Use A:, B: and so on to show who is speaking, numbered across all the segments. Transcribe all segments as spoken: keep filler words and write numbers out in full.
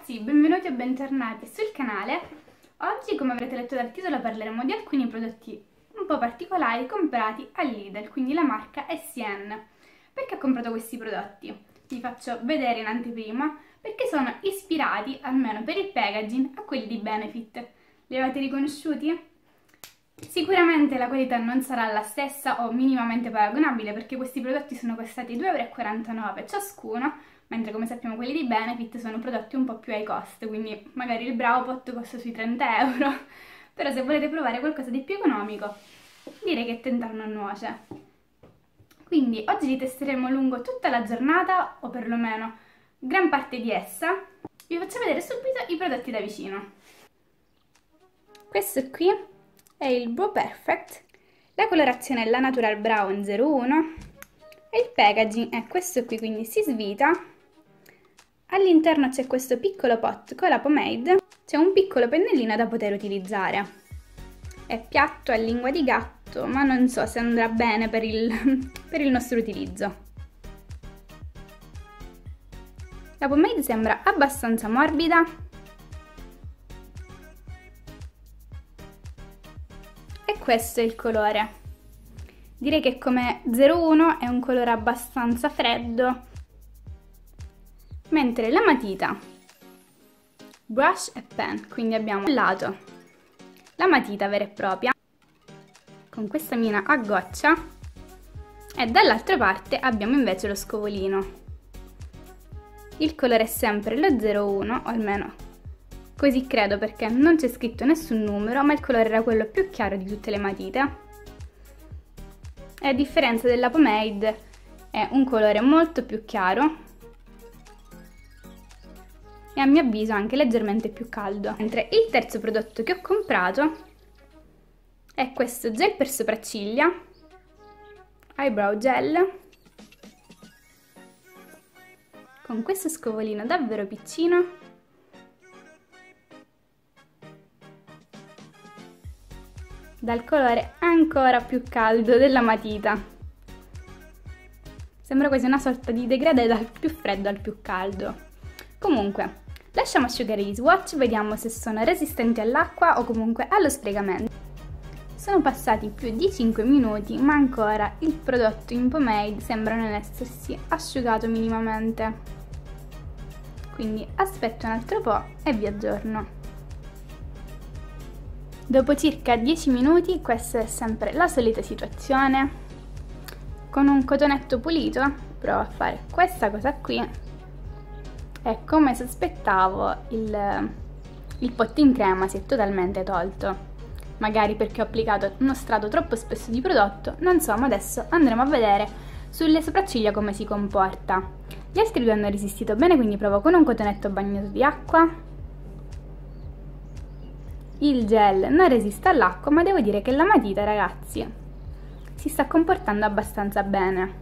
A: ragazzi, benvenuti e bentornati sul canale. Oggi, come avrete letto dal titolo, parleremo di alcuni prodotti un po' particolari comprati a Lidl, quindi la marca S N. Perché ho comprato questi prodotti? Vi faccio vedere in anteprima perché sono ispirati, almeno per il packaging, a quelli di Benefit. Li avete riconosciuti? Sicuramente la qualità non sarà la stessa o minimamente paragonabile perché questi prodotti sono costati due e quarantanove euro ciascuno, mentre come sappiamo quelli di Benefit sono prodotti un po' più high cost, quindi magari il Bravo Pot costa sui trenta euro, però se volete provare qualcosa di più economico direi che tentare non nuoce. Quindi oggi li testeremo lungo tutta la giornata, o perlomeno gran parte di essa. Vi faccio vedere subito i prodotti da vicino. Questo qui è il Brow Perfect, la colorazione è la Natural Brown zero uno e il packaging è questo qui, quindi si svita. All'interno c'è questo piccolo pot con la pomade, c'è un piccolo pennellino da poter utilizzare. È piatto, a lingua di gatto, ma non so se andrà bene per il, per il nostro utilizzo. La pomade sembra abbastanza morbida. E questo è il colore. Direi che come zero uno è un colore abbastanza freddo, mentre la matita brush e pen, quindi abbiamo un lato la matita vera e propria con questa mina a goccia e dall'altra parte abbiamo invece lo scovolino. Il colore è sempre lo zero uno, o almeno così credo perché non c'è scritto nessun numero, ma il colore era quello più chiaro di tutte le matite. E a differenza della pomade è un colore molto più chiaro e a mio avviso anche leggermente più caldo. Mentre il terzo prodotto che ho comprato è questo gel per sopracciglia, Eyebrow Gel, con questo scovolino davvero piccino, dal colore ancora più caldo della matita. Sembra quasi una sorta di degradé dal più freddo al più caldo. Comunque, lasciamo asciugare gli swatch, vediamo se sono resistenti all'acqua o comunque allo sfregamento. Sono passati più di cinque minuti, ma ancora il prodotto in pomade sembra non essersi asciugato minimamente. Quindi aspetto un altro po' e vi aggiorno. Dopo circa dieci minuti, questa è sempre la solita situazione. Con un cotonetto pulito provo a fare questa cosa qui e come sospettavo il, il pot in crema si è totalmente tolto. Magari perché ho applicato uno strato troppo spesso di prodotto, non so, ma adesso andremo a vedere sulle sopracciglia come si comporta. Gli altri due hanno resistito bene, quindi provo con un cotonetto bagnato di acqua. Il gel non resiste all'acqua, ma devo dire che la matita, ragazzi, si sta comportando abbastanza bene.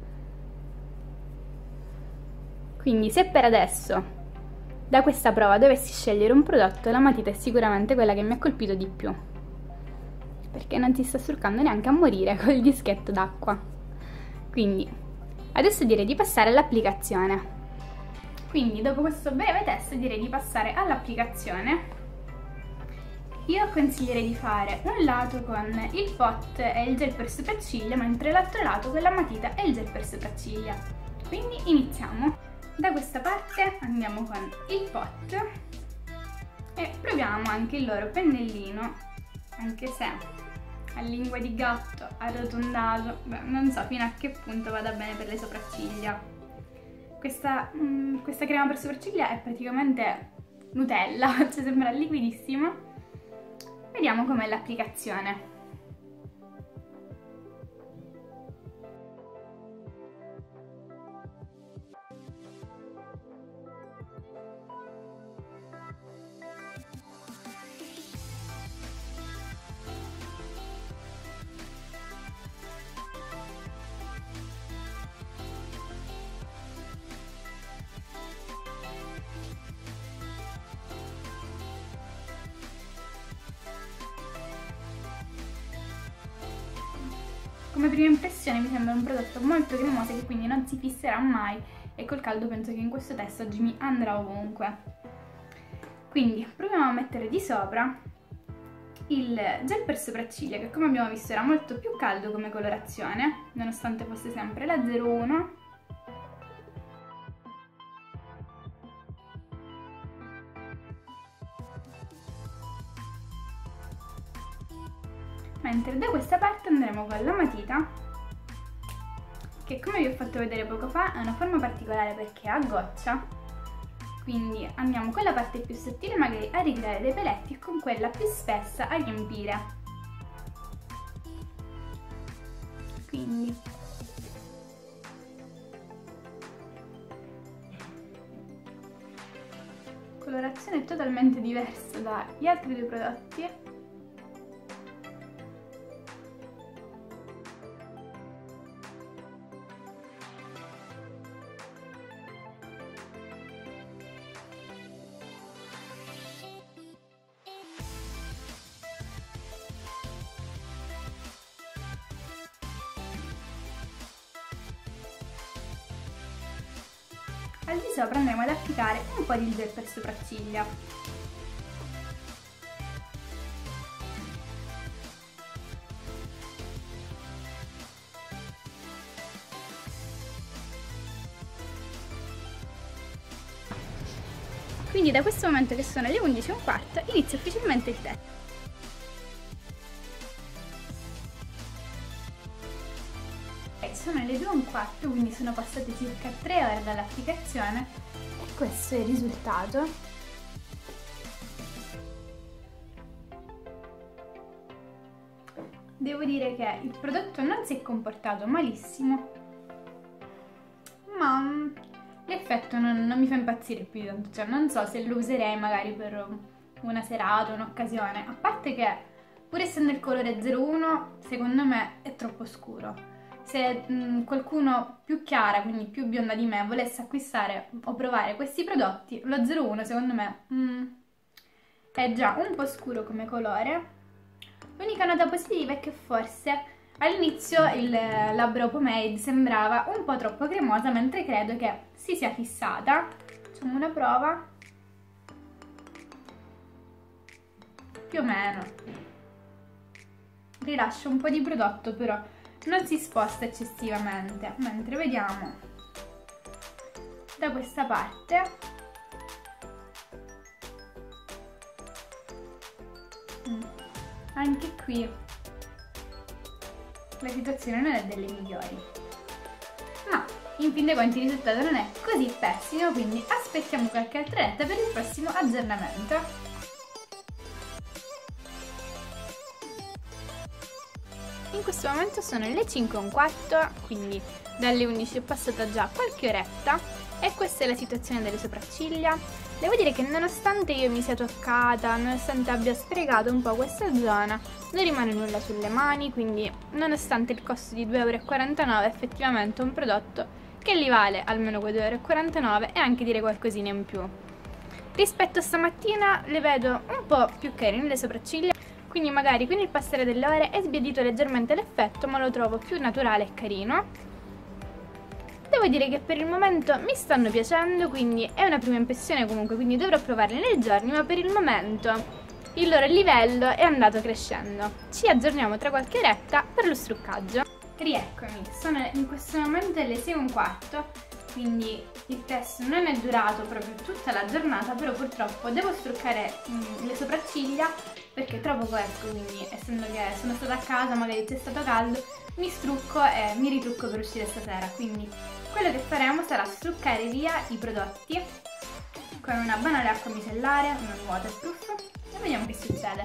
A: Quindi se per adesso da questa prova dovessi scegliere un prodotto, la matita è sicuramente quella che mi ha colpito di più, perché non si sta struccando neanche a morire col dischetto d'acqua. Quindi adesso direi di passare all'applicazione. Quindi dopo questo breve test direi di passare all'applicazione. Io consiglierei di fare un lato con il pot e il gel per sopracciglia, mentre l'altro lato con la matita e il gel per sopracciglia. Quindi iniziamo. Da questa parte andiamo con il pot e proviamo anche il loro pennellino, anche se a lingua di gatto, arrotondato, beh, non so fino a che punto vada bene per le sopracciglia. Questa, mm, questa crema per sopracciglia è praticamente Nutella, cioè sembra liquidissima. Vediamo com'è l'applicazione. Come prima impressione mi sembra un prodotto molto cremoso che quindi non si fisserà mai e col caldo penso che in questo test oggi mi andrà ovunque. Quindi proviamo a mettere di sopra il gel per sopracciglia, che come abbiamo visto era molto più caldo come colorazione, nonostante fosse sempre la zero uno. Mentre da questa parte andremo con la matita, che come vi ho fatto vedere poco fa è una forma particolare perché è a goccia, quindi andiamo con la parte più sottile magari a ricreare dei peletti e con quella più spessa a riempire. Quindi colorazione totalmente diversa dagli altri due prodotti. Al di sopra andremo ad applicare un po' di gel per sopracciglia. Quindi da questo momento, che sono le undici e un quarto, inizia ufficialmente il test. Sono le due e un quarto, quindi sono passate circa tre ore dall'applicazione e questo è il risultato. Devo dire che il prodotto non si è comportato malissimo, ma l'effetto non, non mi fa impazzire più di tanto, cioè non so se lo userei magari per una serata, un'occasione, a parte che pur essendo il colore zero uno secondo me è troppo scuro. Se mh, qualcuno più chiara, quindi più bionda di me, volesse acquistare o provare questi prodotti, lo zero uno secondo me mh, è già un po' scuro come colore. L'unica nota positiva è che forse all'inizio il labbro pomade sembrava un po' troppo cremosa, mentre credo che si sia fissata. Facciamo una prova. Più o meno. Rilascio un po' di prodotto, però non si sposta eccessivamente, mentre vediamo da questa parte anche qui la situazione non è delle migliori, ma in fin dei conti il risultato non è così pessimo, quindi aspettiamo qualche altra oretta per il prossimo aggiornamento. In questo momento sono le cinque e un quarto, quindi dalle undici è passata già qualche oretta e questa è la situazione delle sopracciglia. Devo dire che nonostante io mi sia toccata, nonostante abbia sfregato un po' questa zona, non rimane nulla sulle mani, quindi nonostante il costo di due e quarantanove euro effettivamente è un prodotto che li vale almeno quei due e quarantanove euro e anche dire qualcosina in più. Rispetto a stamattina le vedo un po' più carine le sopracciglia, quindi magari con il passare delle ore è sbiadito leggermente l'effetto, ma lo trovo più naturale e carino. Devo dire che per il momento mi stanno piacendo, quindi è una prima impressione comunque, quindi dovrò provarli nei giorni, ma per il momento il loro livello è andato crescendo. Ci aggiorniamo tra qualche oretta per lo struccaggio. Rieccomi, sono in questo momento le sei e un quarto, quindi il test non è durato proprio tutta la giornata, però purtroppo devo struccare mh, le sopracciglia perché è troppo fresco, quindi essendo che sono stata a casa, magari c'è stato caldo, mi strucco e mi ritrucco per uscire stasera, quindi quello che faremo sarà struccare via i prodotti con una banale acqua micellare, non waterproof, e vediamo che succede.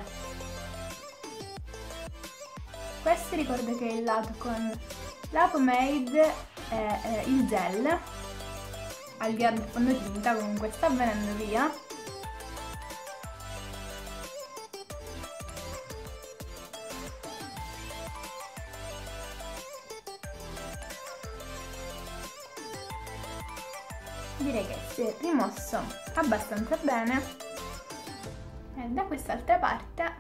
A: Questo ricordo che è il lato con la pomade e eh, il gel, al di là del fondotinta, comunque sta venendo via. Direi che si è rimosso abbastanza bene, e da quest'altra parte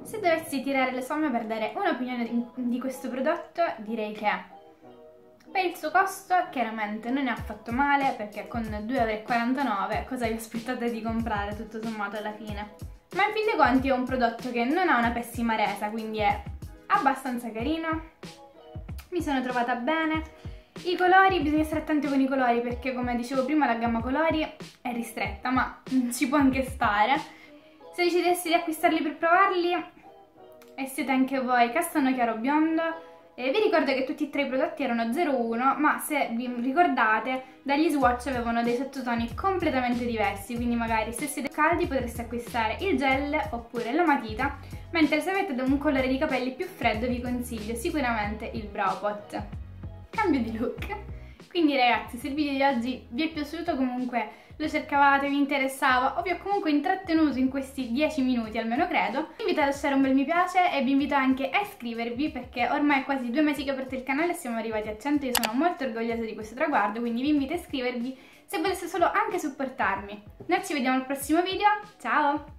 A: Se dovessi tirare le somme per dare un'opinione di, di questo prodotto, direi che per il suo costo chiaramente non è affatto male, perché con due euro e quarantanove cosa vi aspettate di comprare tutto sommato alla fine? Ma in fin dei conti è un prodotto che non ha una pessima resa, quindi è abbastanza carino, mi sono trovata bene. I colori, bisogna stare attenti con i colori perché, come dicevo prima, la gamma colori è ristretta, ma ci può anche stare. Se decidessi di acquistarli per provarli e siete anche voi castano chiaro biondo, eh, vi ricordo che tutti e tre i prodotti erano zero uno, ma se vi ricordate dagli swatch avevano dei sottotoni completamente diversi, quindi magari se siete caldi potreste acquistare il gel oppure la matita, mentre se avete un colore di capelli più freddo vi consiglio sicuramente il Brow Pot. Cambio di look. Quindi ragazzi, se il video di oggi vi è piaciuto, comunque lo cercavate, vi interessava o vi ho comunque intrattenuto in questi dieci minuti almeno credo, vi invito a lasciare un bel mi piace e vi invito anche a iscrivervi, perché ormai è quasi due mesi che ho aperto il canale e siamo arrivati a cento. Io sono molto orgogliosa di questo traguardo, quindi vi invito a iscrivervi se voleste solo anche supportarmi. Noi ci vediamo al prossimo video, ciao!